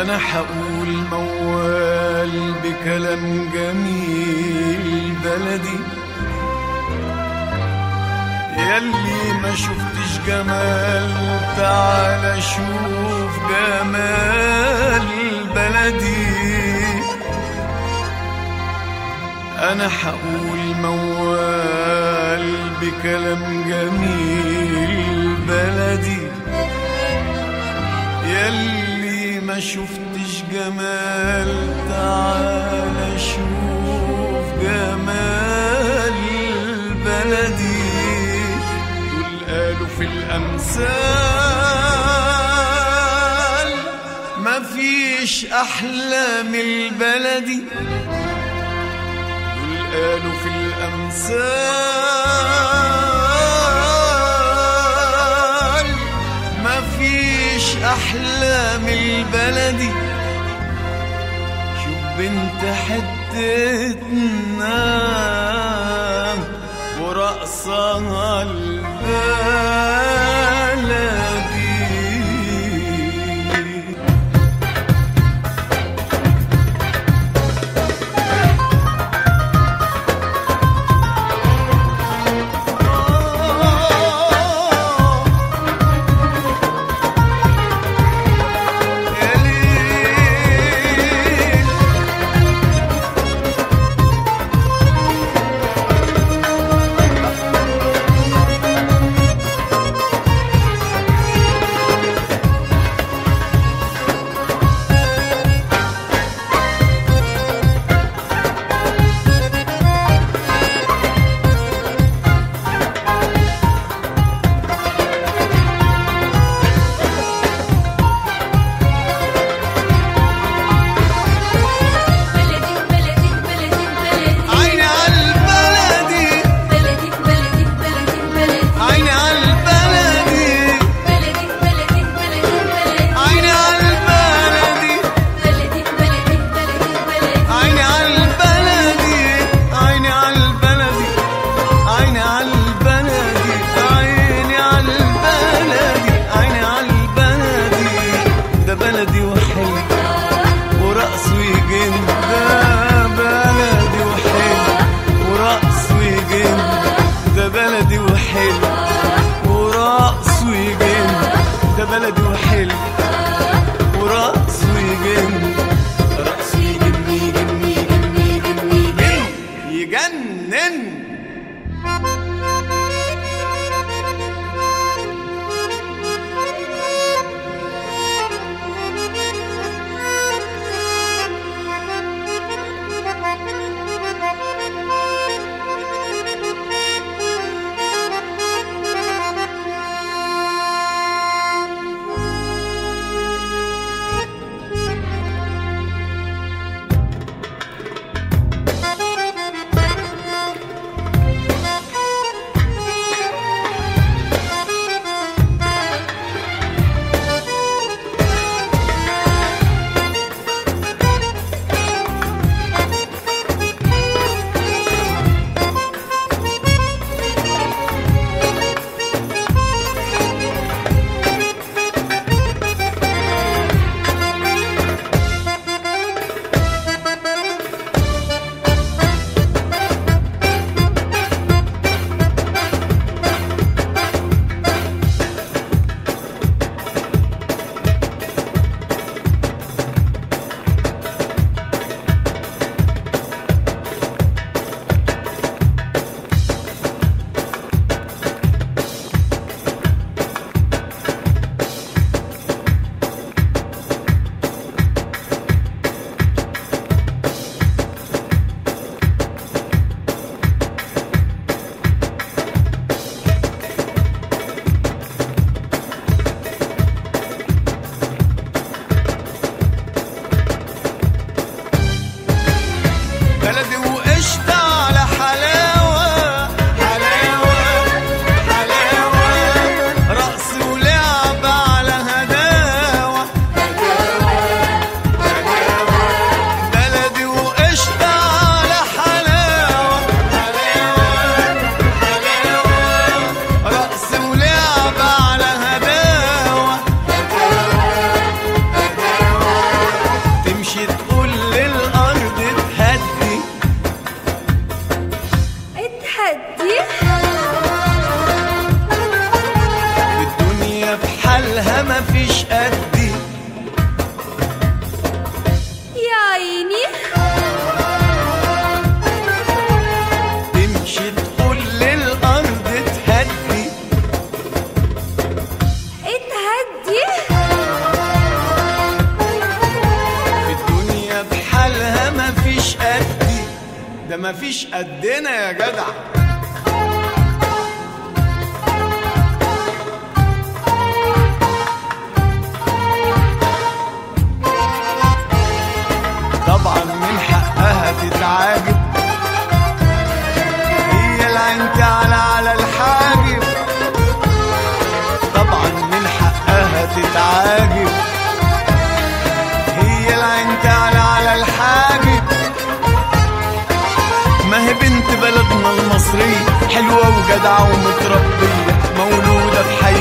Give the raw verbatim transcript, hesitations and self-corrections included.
أنا حقول موال بكلام جميل بلدي، ياللي ما شفتش جمال تعال شوف جمال بلدي. أنا حقول موال بكلام جميل بلدي، ياللي ما شفتش جمال تعال شوف جمال بلدي. دول قالوا في الأمثال مفيش أحلى من البلدي، دول قالوا في الأمثال مفيش أحلى من البلدي. شوف بنت حتتنا ورقصها البلدي. بحالها مفيش قدي. يا عيني تمشي تقول للأرض تهدي اتهدي، في الدنيا بحالها مفيش قدي، ده مفيش قدنا يا جدع. طبعا من حقها تتعاجب، هي العين تعلى على الحاجب. طبعا من حقها تتعاجب، هي العين تعلى على الحاجب. ما هي بنت بلدنا المصرية حلوة وجدعة ومتربية، مولودة في حي